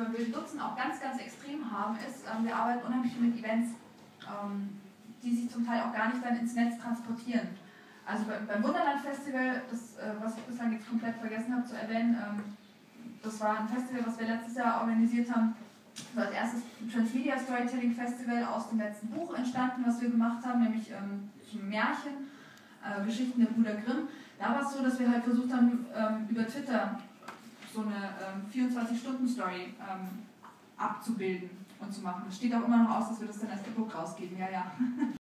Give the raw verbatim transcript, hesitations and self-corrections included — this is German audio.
beim Wilden Dutzend auch ganz, ganz extrem haben, ist, ähm, wir arbeiten unheimlich viel mit Events, ähm, die sich zum Teil auch gar nicht dann ins Netz transportieren. Also beim, beim Wunderland Festival, das, äh, was ich bislang jetzt komplett vergessen habe zu erwähnen, ähm, das war ein Festival, was wir letztes Jahr organisiert haben. Das war als erstes Transmedia Storytelling Festival aus dem letzten Buch entstanden, was wir gemacht haben, nämlich ähm, Märchen, äh, Geschichten der Brüder Grimm. Da war es so, dass wir halt versucht haben, ähm, über Twitter so eine ähm, vierundzwanzig-Stunden-Story ähm, abzubilden und zu machen. Es steht auch immer noch aus, dass wir das dann als E-Book rausgeben. Ja, ja.